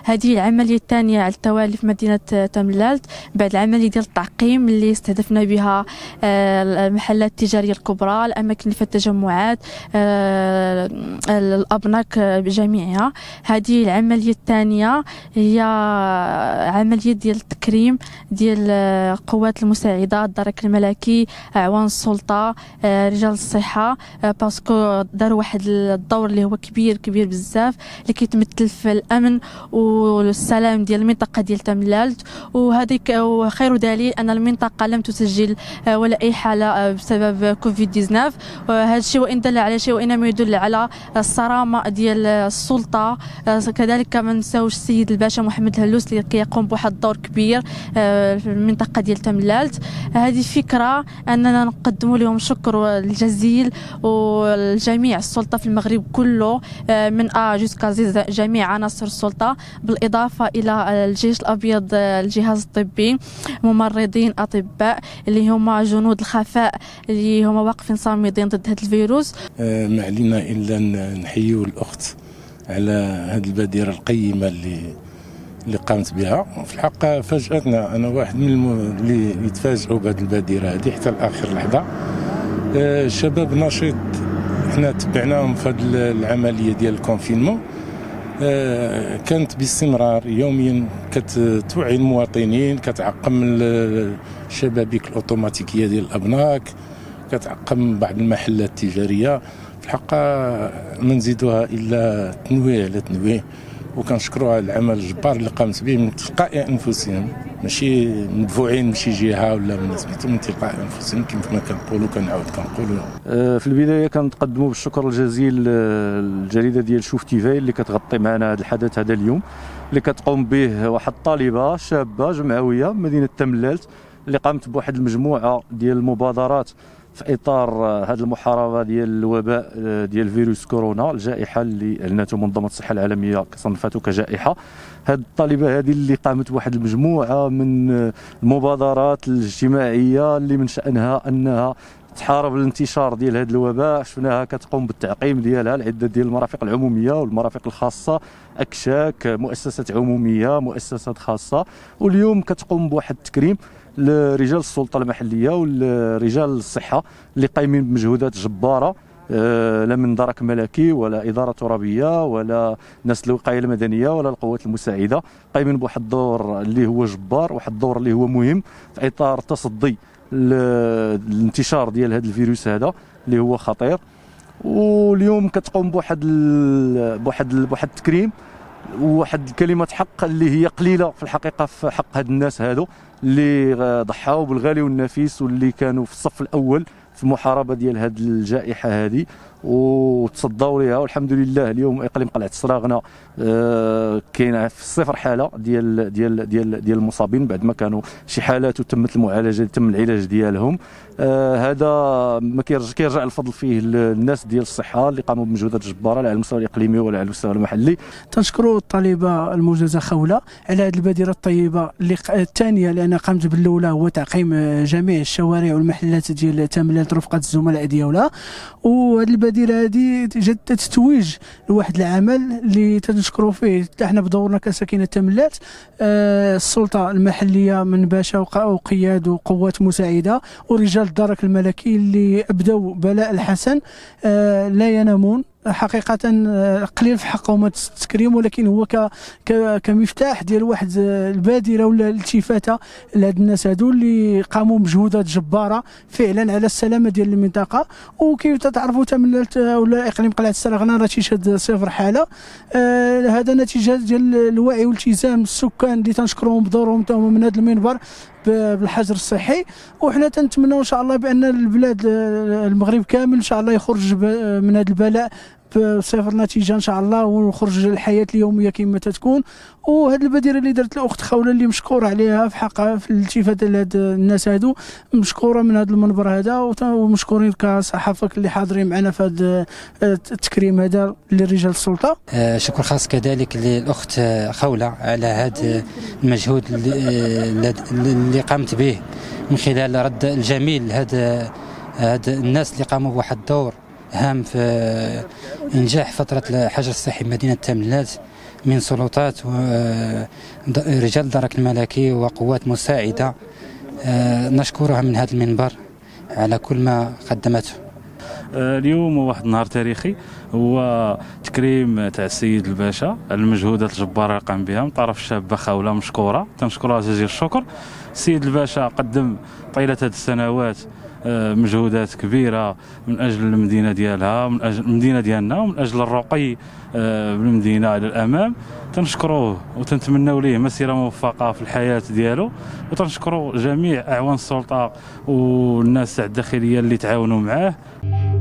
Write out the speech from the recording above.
هذه العملية الثانية على التوالي في مدينة تملالت بعد العملية ديال التعقيم اللي استهدفنا بها المحلات التجارية الكبرى، الأماكن اللي فيها التجمعات، الأبناك بجميعها. هذه العملية الثانية هي عملية ديال التكريم ديال القوات المساعدة، الدرك الملكي، أعوان السلطة، رجال الصحة، باسكو داروا واحد الدور اللي هو كبير بزاف اللي كيتمثل في الأمن والسلام ديال المنطقة ديال تملالت. وهذيك وخير دليل أن المنطقة لم تسجل ولا أي حالة بسبب كوفيد 19. هذا الشيء وإن دل على شيء وإنما يدل على الصرامة ديال السلطة. كذلك ما نساوش السيد الباشا محمد هلوس اللي كيقوم بواحد الدور كبير في المنطقة ديال تملالت. هذه فكرة أننا نقدم لهم شكر الجزيل والجميع السلطة في المغرب كله من جوسكا جميع عناصر السلطة، بالإضافة إلى الجيش الأبيض، الجهاز الطبي، ممرضين، أطباء اللي هما جنود الخفاء اللي هما واقفين صامدين ضد هذا الفيروس. ما علينا إلا نحيو الأخت على هذه البادرة القيمة اللي قامت بها. في الحق فاجأتنا، أنا واحد من اللي يتفاجئوا بهذه البادرة هذه حتى لآخر لحظة. شباب نشيط، احنا تبعناهم في هذه العملية ديال الكونفينمون، كانت باستمرار يوميا كتوعي المواطنين، كتعقم الشبابيك الأوتوماتيكية ديال الأبناك، كتعقم بعض المحلات التجارية. في الحق ما نزيدوها إلا تنويه على تنويه، وكنشكروها على العمل الجبار اللي قامت به من تلقاء أنفسهم، ماشي مدفوعين من شي جهة ولا من ناس، من تلقاء أنفسهم كما كنقولوا كنقولوا. في البداية كنقدموا بالشكر الجزيل الجريدة ديال شوف تيفاي اللي كتغطي معنا هذا الحدث هذا اليوم، اللي كتقوم به واحد الطالبة شابة جمعوية من مدينة تملالت اللي قامت بواحد المجموعة ديال المبادرات في اطار هذه المحاربه ديال الوباء ديال فيروس كورونا، الجائحه اللي اعلنته منظمه الصحه العالميه كصنفته كجائحه. هذه الطالبه هذه اللي قامت بواحد المجموعه من المبادرات الاجتماعيه اللي من شانها انها تحارب الانتشار ديال هذا الوباء. شفناها كتقوم بالتعقيم ديالها العده ديال المرافق العموميه والمرافق الخاصه، اكشاك، مؤسسات عموميه، مؤسسات خاصه، واليوم كتقوم بواحد التكريم لرجال السلطه المحليه ورجال الصحه اللي قايمين بمجهودات جباره، لا من درك ملكي ولا اداره ترابيه ولا ناس الوقايه المدنيه ولا القوات المساعده، قايمين بواحد الدور اللي هو جبار، واحد الدور اللي هو مهم في اطار التصدي الانتشار ديال هذا الفيروس هذا اللي هو خطير. واليوم كتقوم بواحد التكريم وواحد كلمه حق اللي هي قليله في الحقيقه في حق هاد الناس هادو اللي ضحاو بالغالي والنفيس واللي كانوا في الصف الاول في المحاربه ديال هذه الجائحه هذه وتصدوا ليها. والحمد لله اليوم اقليم قلعه الصراغنه كاين في الصفر حاله ديال المصابين بعد ما كانوا شي حالات وتمت المعالجه، تم العلاج ديالهم. هذا ما كيرجع الفضل فيه للناس ديال الصحه اللي قاموا بمجهودات جباره لا على المستوى الاقليمي ولا على المستوى المحلي. تنشكروا الطالبه الموجزه خوله على هذه البادره الطيبه اللي الثانيه لان قامت بالاولى هو تعقيم جميع الشوارع والمحلات ديال تملالت رفقه الزملاء ديالها. وهذه البادره هذه جد تتويج لواحد العمل اللي تنشكروا فيه احنا بدورنا كساكنه تملالت، السلطه المحليه من باشا وقياد وقوات مساعده ورجال الدرك الملكي اللي ابدوا بلاء الحسن لا ينامون حقيقة. قليل في حقهم التكريم، ولكن هو كمفتاح ديال واحد البادرة ولا الالتفاتة لهاد الناس هادو اللي قاموا بمجهودات جبارة فعلا على السلامة ديال المنطقة. وكيف تعرفوا تملالت ولا اقليم قلعة الصراغنة راه تيشهد صفر حالة، هذا نتيجة ديال الوعي والتزام السكان اللي تنشكرهم بدورهم من هذا المنبر بالحجر الصحي. وحنا تنتمنوا ان شاء الله بان البلاد المغرب كامل ان شاء الله يخرج من هذا البلاء بصفر نتيجه ان شاء الله، ونخرج الحياه اليوميه كما تتكون. وهذه البادره اللي درت الاخت خوله اللي مشكوره عليها في حقها في الالتفاته لهاد الناس هادو، مشكوره من هذا المنبر هذا، ومشكورين كصحافه اللي حاضرين معنا في هذا التكريم هذا لرجال السلطه. شكر خاص كذلك للاخت خوله على هذا المجهود اللي قامت به من خلال رد الجميل هذا الناس اللي قاموا بواحد الدور هام في إنجاح فترة الحجر الصحي بمدينة تاملات من سلطات ورجال الدرك الملكي وقوات مساعدة. نشكرها من هذا المنبر على كل ما قدمته. اليوم هو واحد النهار تاريخي، هو تكريم تاع السيد الباشا على المجهودات الجبارة اللي قام بها من طرف الشابة خولة مشكورة، تنشكرها جزيل الشكر. السيد الباشا قدم طيلة هذه السنوات مجهودات كبيرة من أجل المدينة ديالها، من أجل المدينة ديالنا، ومن أجل الرقي بالمدينة إلى الأمام. تنشكروه وتنتمنوا ليه مسيرة موفقة في الحياة ديالو، وتنشكروا جميع أعوان السلطة والناس الداخلية اللي تعاونوا معاه.